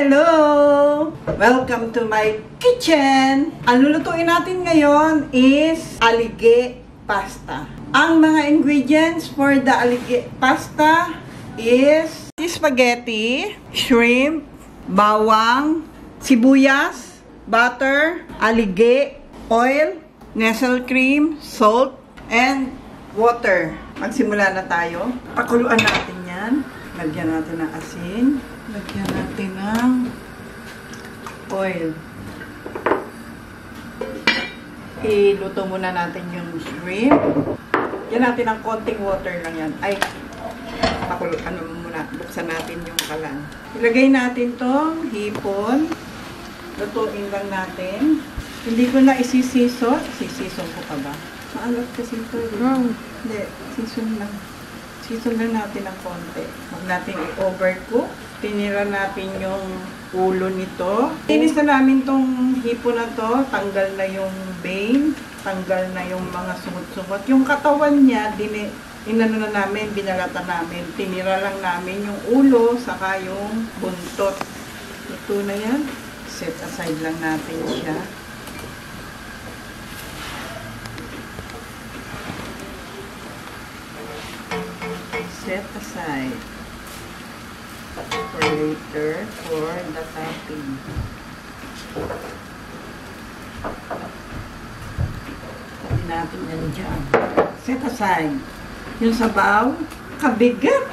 Hello! Welcome to my kitchen! Ang lulutuin natin ngayon is alige pasta. Ang mga ingredients for the alige pasta is spaghetti, shrimp, bawang, sibuyas, butter, alige, oil, nestle cream, salt, and water. Magsimula na tayo. Pakuluan natin yan. Lagyan natin ng asin. Lagyan natin ng oil. Iluto muna natin yung shrimp. Lagyan natin ng konting water lang yan. Ay, pakuluan muna. Buksan natin yung kalan. Ilagay natin tong hipon. Lutuin lang natin. Hindi ko na isisison. Sisison ko pa ba? Maalat kasi ito. Hindi, season lang. Season lang natin ng konti. Huwag natin i-overcook. Tinira natin yung ulo nito. Tinis na namin tong hipon na to. Tanggal na yung vein. Tanggal na yung mga sumot-sumot. Yung katawan niya, inano na namin, binalatan namin. Tinira lang namin yung ulo, saka yung buntot. Luto na yan. Set aside lang natin siya. Set aside for later for the topping. Pwede natin yan dyan. Set aside. Yung sabaw, kabigat.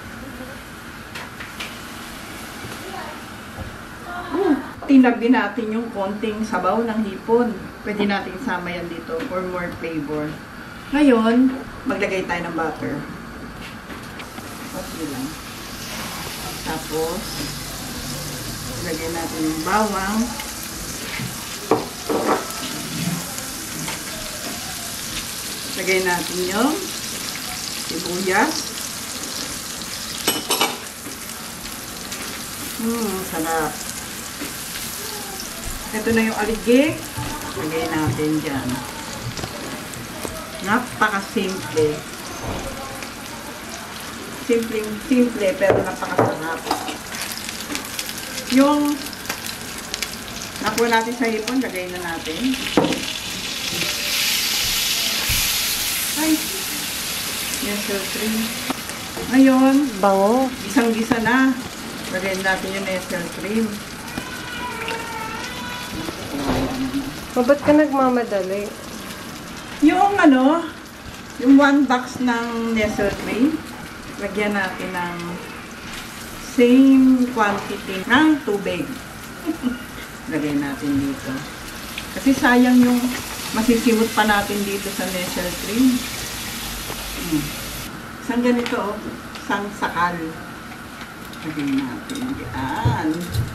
Tinabi natin yung konting sabaw ng hipon. Pwede natin sama yan dito for more flavor. Ngayon, maglagay tayo ng butter. Okay lang. Tapos, ilagay natin yung bawang. Ilagay natin yung sibuyas. Sarap. Ito na yung alige. Ilagay natin dyan. Napaka-simple. Simple pero napakasarap. Yung nakuha natin sa hipon, lagay na natin. Ay, nestle cream. Ngayon, bango. gisang-gisa na. Lagay natin yung nestle cream. Ba't ka nagmamadali? Yung yung 1 box ng nestle cream, lagyan natin ng same quantity ng tubig. Lagyan natin dito. Kasi sayang yung masisiwot pa natin dito sa nestle cream. Isang ganito, isang sakal. Lagyan natin diyan.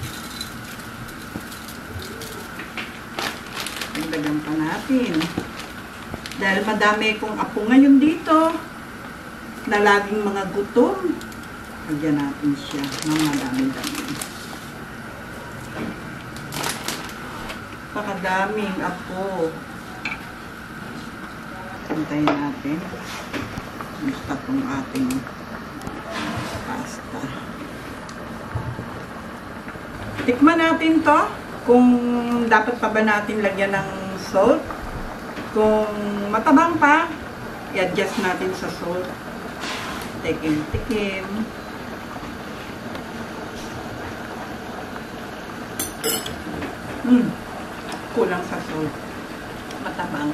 Dagdagan pa natin. Dahil madami kong apo ngayon dito, na laging mga gutom, lagyan natin siya ng madami-dami. Pakadaming apo. Hintayin natin. Gusto itong ating pasta. Tikman natin to kung dapat pa ba natin lagyan ng salt. Kung matabang pa, i-adjust natin sa salt. Tikim-tikim. Kulang sa salt. Matabang.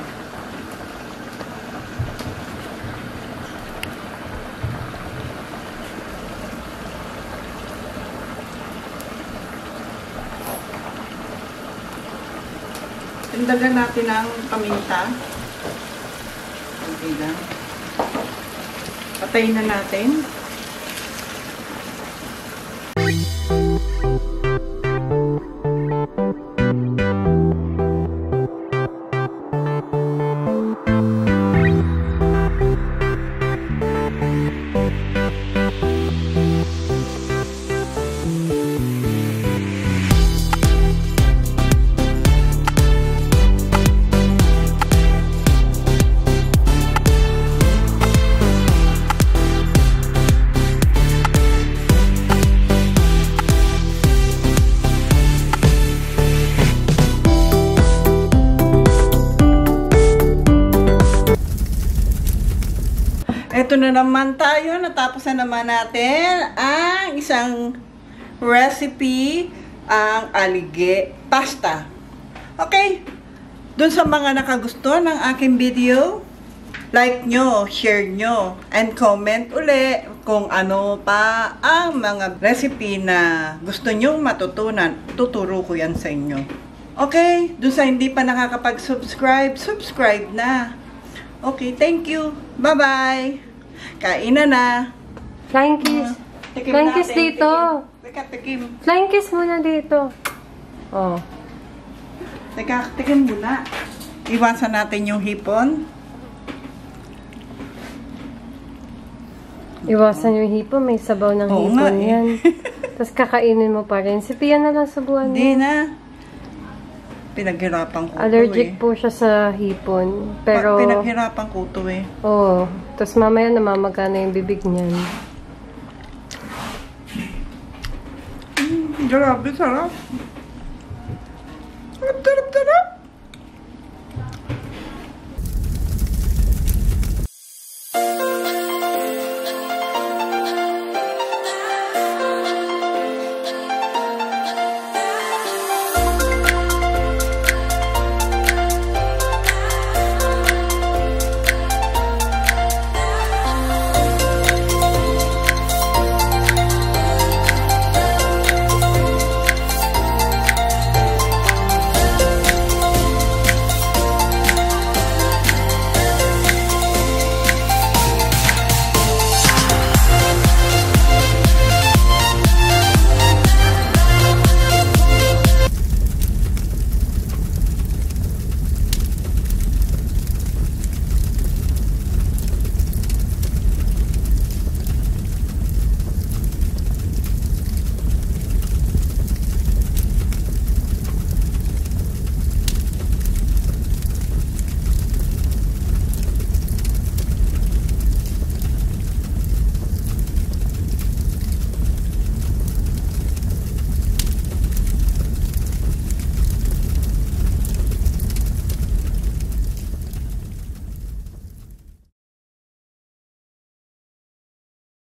Tindagan natin ang paminta. Okay lang. Patayin na natin. Ito na naman tayo. Natapos na naman natin ang isang recipe, ang alige pasta. Okay? Dun sa mga nakagusto ng aking video, like nyo, share nyo, and comment uli kung ano pa ang mga recipe na gusto nyo matutunan. Tuturo ko yan sa inyo. Okay? Dun sa hindi pa nakakapag-subscribe, subscribe na. Okay, thank you. Bye-bye. Kain na. Flying kiss. Tikim Flying natin, kiss dito. Teka, tikim. Flying kiss muna dito. Oh. Teka, tikim muna. Iwasan natin yung hipon. Iwasan yung hipon. May sabaw ng Oo hipon nga eh. yan. Tapos kakainin mo pa rin. Si Pia na lang subuhan mo. Hindi na. Pinaghirapan ko Allergic to po siya sa hipon. Pero, Pinaghirapan ko to eh. oh. Tapos mamaya namamagana yung bibig niyan. Grabe, sarap. Sarap.